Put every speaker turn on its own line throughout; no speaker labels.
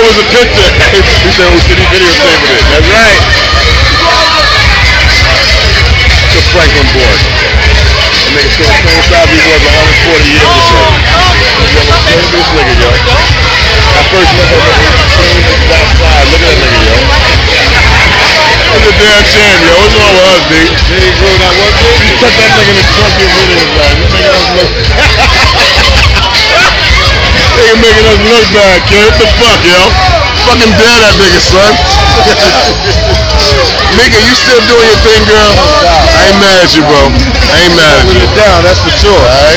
was a picture. He said, "Oh, shit, he videotaping it." That's right. The Franklin boy. That nigga still the same size he was 140 years ago. This nigga, yo. I first met that nigga, he was the same exact size. Look at that nigga, yo. That's a damn shame, yo. What's wrong with us, D? He grew that one thing. You put that nigga in the trunk and rid of his life. You making us look. Nigga making us look bad, kid. What the fuck, yo? Fucking dead that nigga, son. Mika, you still doing your thing, girl? I ain't mad at you, bro. I ain't mad at you. You're down, that's for sure. Alright?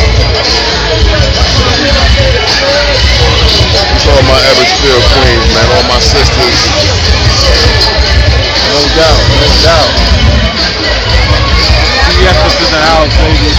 It's all my Ebbets Field queens, man. All my sisters. No doubt, no doubt.
Yes, this is the house, baby.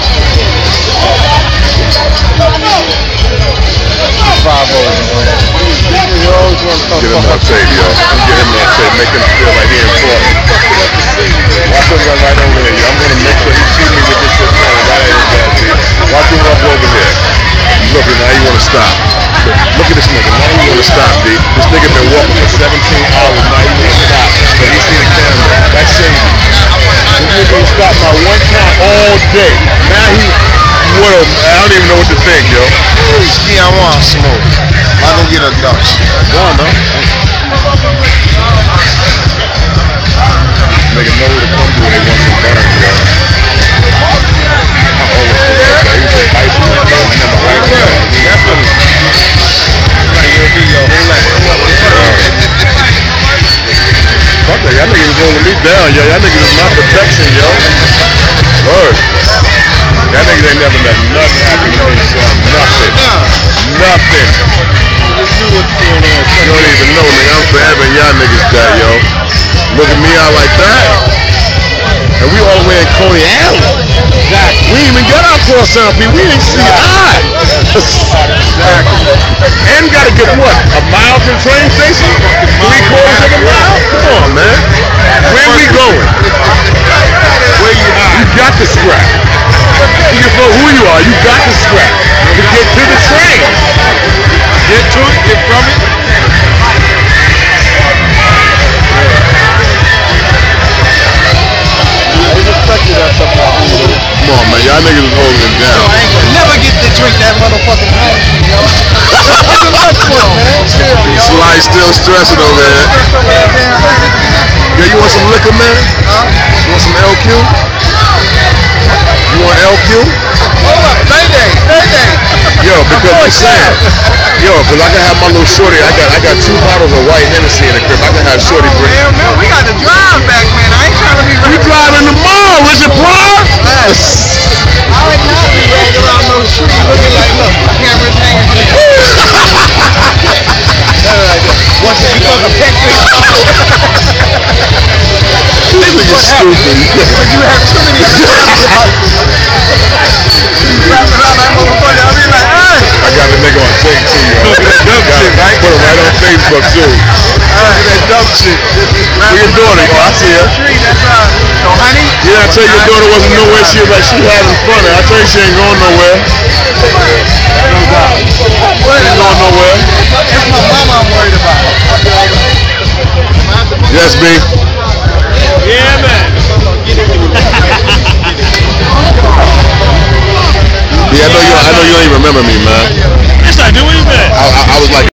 5-0. You always want to
Get him that tape, yo. Get him that tape. Make him feel like he important. Watch him run right over here, yo. I'm gonna make sure he see me with this shit going right at his ass, dude. Watch him run over here. Look, now you wanna stop. Look at this nigga. Now you wanna stop, D. This nigga been walking for 17 hours. Now he wanna stop. But he see the camera. That's shady. This nigga ain't stopped my one time all day. Now he, what a, I don't even know what to think, yo.
Yeah, I want to smoke. I don't get a Dutch.
Go on, though. Nigga know who to come to when they want some burn, yo. I always do that, guy. You say ice cream, yo. I never like that. Definitely. Like, you'll be your whole life. Fuck that, y'all niggas was holding me down, yo. Y'all niggas is my protection, yo. Word. Y'all niggas ain't never let nothing happen to me, son. Nothing. Nothing. You don't even know, nigga. I'm forever in y'all niggas that, yo. Look at me out like that. And we all the way in Coney Island. Exactly. We didn't even get our cross sound, people. We didn't see eye. Exactly. And gotta get what? A mile from the train station? 3/4 of a mile? Come on, man. Where we going? Where you at? You got to scrap. You can know who you are. You got to scrap to get to the train. Get to it, get from it. Come on, man. Y'all niggas is holding it down.
Never get to drink that motherfucking ice, yo.
Sly still stressing over there. Yo, you want some liquor, man? You want some LQ? You want LQ?
Hold up, Day.
Yo, because I'm saying, because I can have my little shorty. I got 2 bottles of white Hennessy in the crib. I can have shorty bring.
Hell no, we got to drive back, man. I ain't trying to be.
You driving tomorrow, Richard Pryor?
I would not be rolling around those streets looking like, look, cameras hanging from the once you become a pet
This nigga stupid.
But you have too many wrap around that motherfucker, I'll be like, hey!
I got the nigga on tape too, yo. Put him right on Facebook too.
That dumb shit.
Where your daughter? Oh, I see her.
So, honey?
Yeah, I tell you, your daughter wasn't nowhere. She was like, she having fun. I tell you, she ain't going nowhere. She ain't going nowhere.
That's my mama I'm worried about.
Yes, B.
Yeah, man.
Yeah, I know you don't even remember me, man.
Yes, I do. What you been?
I was like